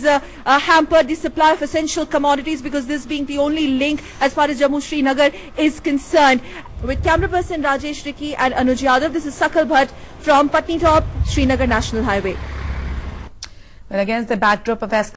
hampered the supply of essential commodities, because this being the only link as far as Jammu-Srinagar is concerned. With camera person Rajesh Ricky and Anuj Yadav, this is Sakal Bhatt from Patni Top, Srinagar National Highway. Well, against the backdrop of